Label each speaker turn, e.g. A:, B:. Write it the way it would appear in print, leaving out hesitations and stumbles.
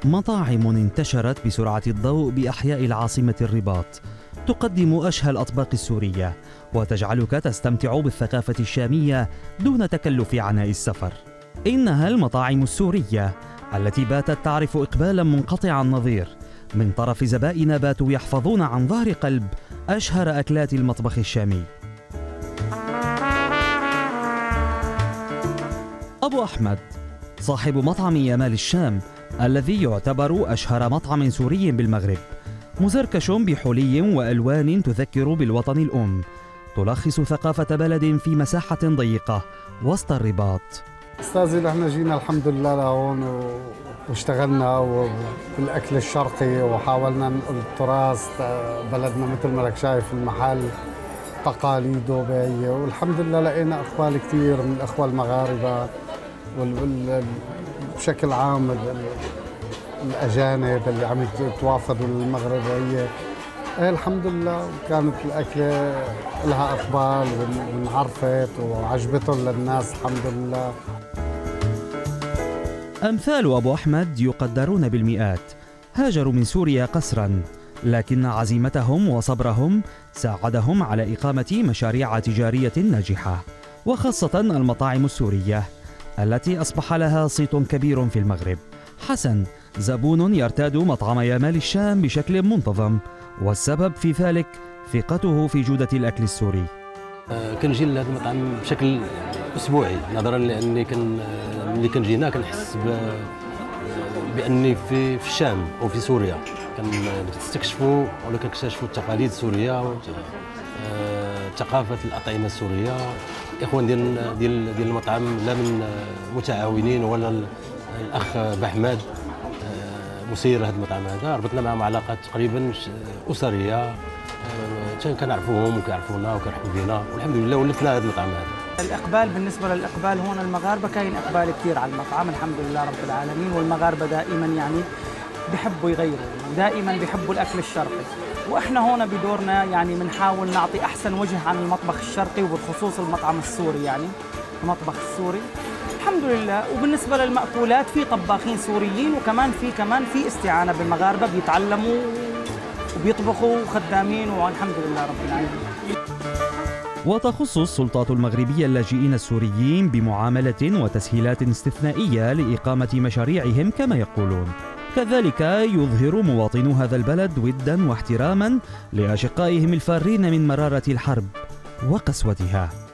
A: مطاعم انتشرت بسرعة الضوء بأحياء العاصمة الرباط، تقدم أشهى الأطباق السورية وتجعلك تستمتع بالثقافة الشامية دون تكلف عناء السفر. إنها المطاعم السورية التي باتت تعرف إقبالا منقطع النظير من طرف زبائن باتوا يحفظون عن ظهر قلب أشهر أكلات المطبخ الشامي. أبو أحمد صاحب مطعم يمال الشام الذي يعتبر أشهر مطعم سوري بالمغرب، مزركش بحلي وألوان تذكر بالوطن الأم، تلخص ثقافة بلد في مساحة ضيقة وسط الرباط.
B: أستاذي نحن جينا الحمد لله لهون واشتغلنا بالأكل الشرقي وحاولنا ننقل التراث بلدنا مثل ما لك شايف المحل تقاليده بهي، والحمد لله لقينا إقبال كثير من الأخوة المغاربة بشكل عام الأجانب اللي عم يتوافدوا للمغرب. هي الحمد لله كانت الأكلة لها إقبال وانعرفت وعجبتهم للناس الحمد لله.
A: أمثال أبو أحمد يقدرون بالمئات، هاجروا من سوريا قسرا، لكن عزيمتهم وصبرهم ساعدهم على إقامة مشاريع تجارية ناجحة، وخاصة المطاعم السورية التي أصبح لها صيت كبير في المغرب. حسن زبون يرتاد مطعم يمال الشام بشكل منتظم، والسبب في ذلك ثقته في جودة الأكل السوري.
C: كنجي لهذا المطعم بشكل أسبوعي، نظرا لأني ملي كنجي هنا كنحس بأني في الشام أو في سوريا، كنستكشفوا ولا كنكتشفوا التقاليد السورية، ثقافة الأطعمة السورية. الإخوان ديال المطعم لا من متعاونين، ولا الأخ بحماد مسير هذا المطعم هذا، ربطنا معهم علاقات تقريبا أسرية، كنعرفوهم وكيعرفونا وكيرحبوا بنا، والحمد لله ولفنا هذا المطعم هذا.
D: الإقبال بالنسبة للإقبال هون المغاربة كاين إقبال كثير على المطعم الحمد لله رب العالمين، والمغاربة دائما يعني بيحبوا يغيروا، دائما بيحبوا الأكل الشرقي، وإحنا هون بدورنا يعني بنحاول نعطي أحسن وجه عن المطبخ الشرقي وبالخصوص المطعم السوري، يعني المطبخ السوري الحمد لله. وبالنسبة للمأكولات في طباخين سوريين، وكمان في استعانة بالمغاربة بيتعلموا وبيطبخوا خدامين، والحمد لله رب العالمين.
A: وتخص السلطات المغربية اللاجئين السوريين بمعاملة وتسهيلات استثنائية لإقامة مشاريعهم كما يقولون. كذلك يظهر مواطنو هذا البلد ودا واحتراما لأشقائهم الفارين من مرارة الحرب وقسوتها.